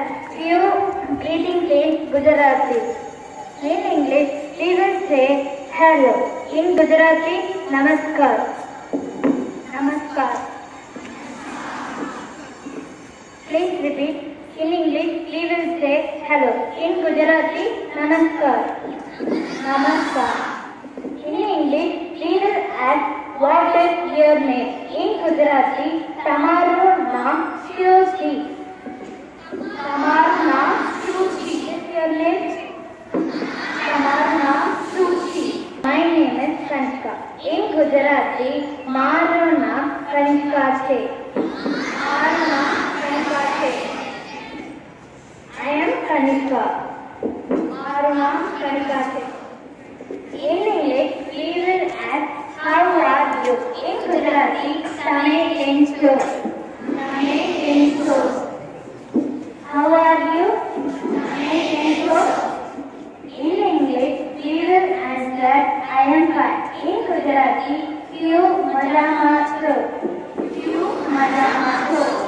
few greetings in Gujarati. In English, we will say hello. In Gujarati, namaskar. Namaskar. Please repeat. In English, we will say hello. In Gujarati, namaskar. Namaskar. In English, we will add what is your name. In Gujarati, Tamaru naam શું છે? તમારું નામ શું છે? Is your name? તમારું નામ શું છે? My name is Kanishka. In Gujarati, મારું નામ કનિષ્કા છે. મારું નામ કનિષ્કા છે. I am Kanishka. મારું નામ કનિષ્કા છે. In English, we will add how are you? In Gujarati, તમે કેમ છો? તમે કેમ છો? How are you? તમે કેમ છો? In English, we will answer I am fine. In Gujarati, you મજામાં છો. You મજામાં છો.